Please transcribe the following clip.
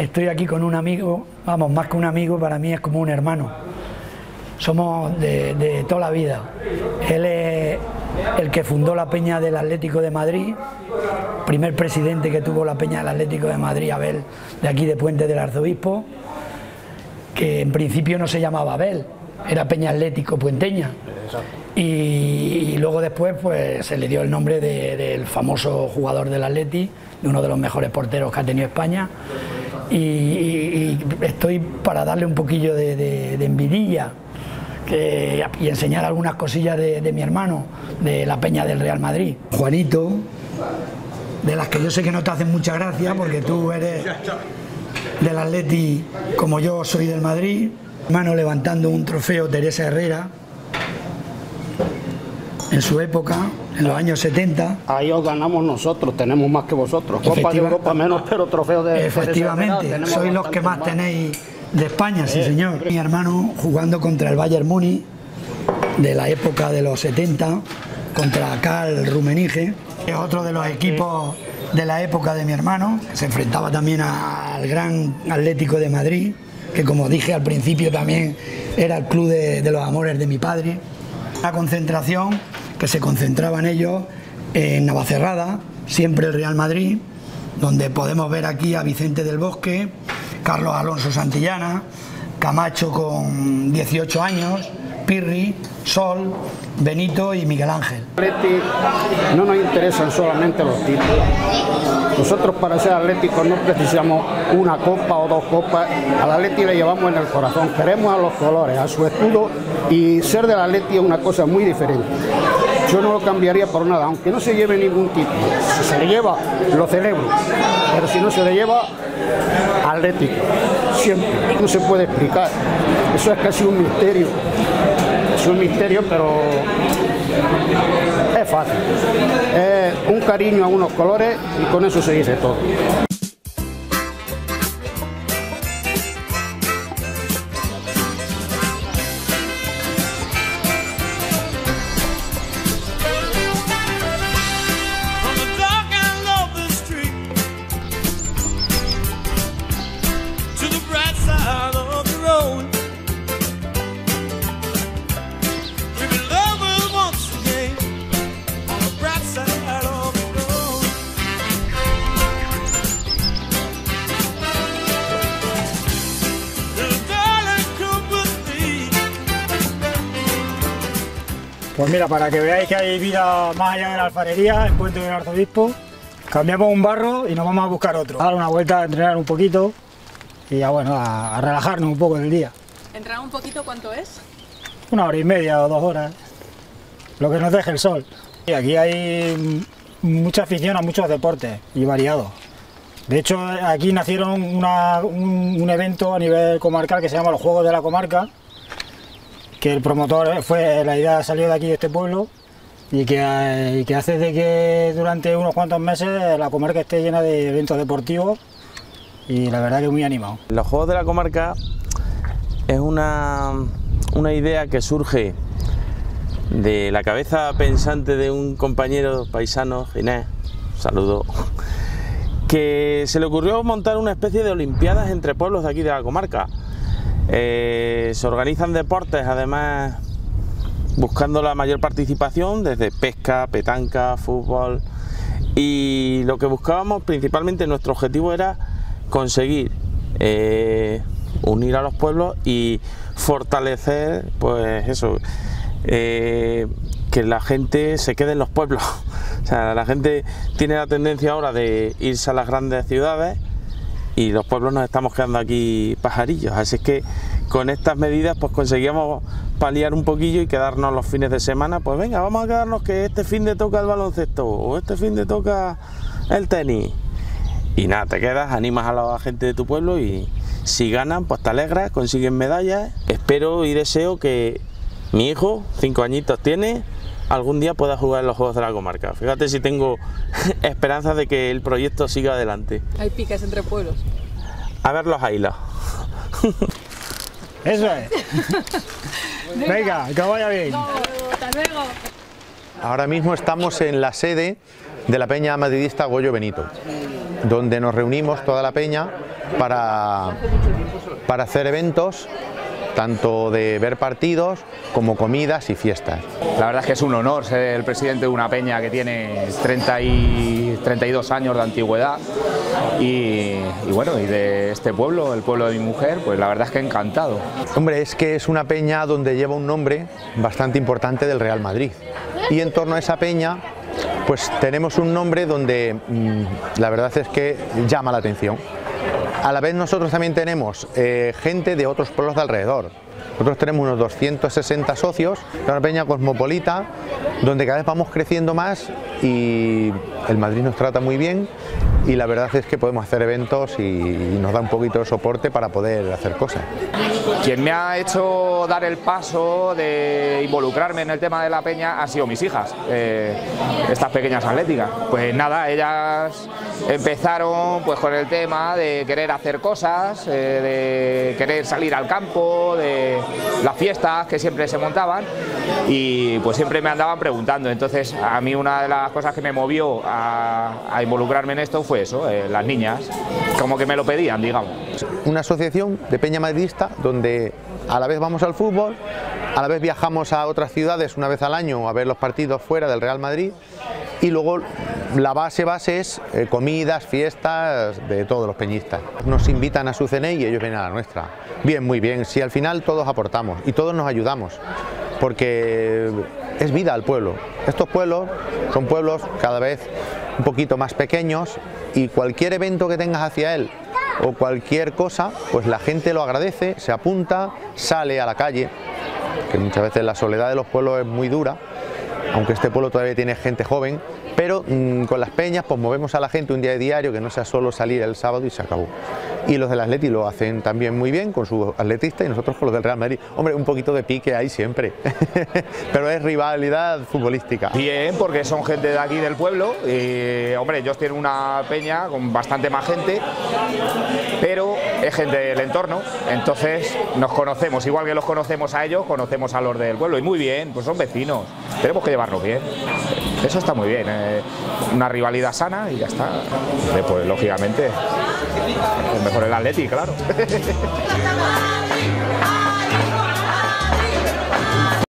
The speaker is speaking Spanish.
estoy aquí con un amigo, vamos, más que un amigo, para mí es como un hermano. Somos de toda la vida. Él es el que fundó la Peña del Atlético de Madrid, primer presidente que tuvo la Peña del Atlético de Madrid, Abel, de aquí de Puente del Arzobispo, que en principio no se llamaba Abel, era Peña Atlético Puenteña. Y luego después pues se le dio el nombre del famoso jugador del Atleti, de uno de los mejores porteros que ha tenido España, y estoy para darle un poquillo de envidilla y enseñar algunas cosillas de mi hermano, de la Peña del Real Madrid. Juanito, de las que yo sé que no te hacen mucha gracia porque tú eres del Atleti como yo soy del Madrid. Hermano levantando un trofeo Teresa Herrera en su época, en los años 70. Ahí os ganamos nosotros, tenemos más que vosotros. Copa de Europa menos, pero trofeo de... Efectivamente, sois los que más tenéis de España, sí señor. Mi hermano jugando contra el Bayern Múnich de la época de los 70, contra Karl Rummenigge, es otro de los equipos de la época de mi hermano. Se enfrentaba también al gran Atlético de Madrid, que como dije al principio también era el club de los amores de mi padre. Una concentración que se concentraban ellos en Navacerrada, siempre el Real Madrid, donde podemos ver aquí a Vicente del Bosque, Carlos Alonso Santillana, Camacho con 18 años, Pirri, Sol, Benito y Miguel Ángel. No nos interesan solamente los títulos. Nosotros para ser atléticos no precisamos una copa o dos copas. Al Atleti le llevamos en el corazón, queremos a los colores, a su escudo, y ser del Atleti es una cosa muy diferente. Yo no lo cambiaría por nada, aunque no se lleve ningún título. Si se le lleva, lo celebro, pero si no se le lleva, Atlético, siempre. No se puede explicar, eso es casi un misterio. Es un misterio, pero es fácil. Es un cariño a unos colores y con eso se dice todo. Pues mira, para que veáis que hay vida más allá de la alfarería, en Puente del Arzobispo, cambiamos un barro y nos vamos a buscar otro. A dar una vuelta, a entrenar un poquito y ya bueno, a relajarnos un poco del día. ¿Entrenar un poquito cuánto es? 1 hora y media o 2 horas, lo que nos deje el sol. Y aquí hay mucha afición a muchos deportes y variados. De hecho, aquí nacieron un evento a nivel comarcal que se llama los Juegos de la Comarca, que el promotor la idea salió de aquí, de este pueblo, y que hace de que durante unos cuantos meses la comarca esté llena de eventos deportivos y la verdad que muy animado. Los Juegos de la Comarca es una idea que surge de la cabeza pensante de un compañero paisano, Ginés, saludo, que se le ocurrió montar una especie de olimpiadas entre pueblos de aquí de la comarca. Se organizan deportes, además buscando la mayor participación, desde pesca, petanca, fútbol, y lo que buscábamos principalmente, nuestro objetivo era conseguir unir a los pueblos y fortalecer, pues eso, que la gente se quede en los pueblos. O sea, la gente tiene la tendencia ahora de irse a las grandes ciudades y los pueblos nos estamos quedando aquí pajarillos, así es que con estas medidas pues conseguíamos paliar un poquillo y quedarnos los fines de semana, pues venga, vamos a quedarnos que este fin de toca el baloncesto o este fin de toca el tenis, y nada, te quedas, animas a la gente de tu pueblo y si ganan pues te alegras, consiguen medallas. Espero y deseo que mi hijo, 5 añitos tiene, algún día pueda jugar en los Juegos de la Comarca. Fíjate si tengo esperanzas de que el proyecto siga adelante. Hay piques entre pueblos. A ver los hilos. Eso es. Venga, que vaya bien. No, hasta luego. Ahora mismo estamos en la sede de la Peña Madridista Goyo Benito, donde nos reunimos toda la peña para hacer eventos, tanto de ver partidos como comidas y fiestas. La verdad es que es un honor ser el presidente de una peña que tiene 32 años de antigüedad y bueno, y de este pueblo, el pueblo de mi mujer, pues la verdad es que encantado. Hombre, es que es una peña donde lleva un nombre bastante importante del Real Madrid y en torno a esa peña pues tenemos un nombre donde la verdad es que llama la atención. A la vez nosotros también tenemos gente de otros pueblos de alrededor. Nosotros tenemos unos 260 socios, es una peña cosmopolita, donde cada vez vamos creciendo más y el Madrid nos trata muy bien y la verdad es que podemos hacer eventos y nos da un poquito de soporte para poder hacer cosas. Quien me ha hecho dar el paso de involucrarme en el tema de la peña han sido mis hijas, estas pequeñas atléticas. Pues nada, ellas empezaron pues con el tema de querer hacer cosas, de querer salir al campo, de las fiestas que siempre se montaban y pues siempre me andaban preguntando. Entonces a mí una de las cosas que me movió a involucrarme en esto fue eso, las niñas, como que me lo pedían, digamos. Una asociación de peña madridista donde a la vez vamos al fútbol, a la vez viajamos a otras ciudades una vez al año a ver los partidos fuera del Real Madrid y luego la base es comidas, fiestas de todos los peñistas. Nos invitan a su CNI y ellos vienen a la nuestra. Bien, muy bien, si al final todos aportamos y todos nos ayudamos, porque es vida al pueblo. Estos pueblos son pueblos cada vez un poquito más pequeños y cualquier evento que tengas hacia él o cualquier cosa, pues la gente lo agradece, se apunta, sale a la calle, que muchas veces la soledad de los pueblos es muy dura, aunque este pueblo todavía tiene gente joven, pero con las peñas pues movemos a la gente un día de diario, que no sea solo salir el sábado y se acabó. Y los del Atleti lo hacen también muy bien con sus atletistas y nosotros con los del Real Madrid. Hombre, un poquito de pique hay siempre, pero es rivalidad futbolística. Bien, porque son gente de aquí del pueblo y, hombre, ellos tienen una peña con bastante más gente, pero es gente del entorno, entonces nos conocemos, igual que los conocemos a ellos, conocemos a los del pueblo y muy bien, pues son vecinos, tenemos que llevarnos bien. Eso está muy bien, una rivalidad sana y ya está. Pues lógicamente, es mejor el Atleti, claro.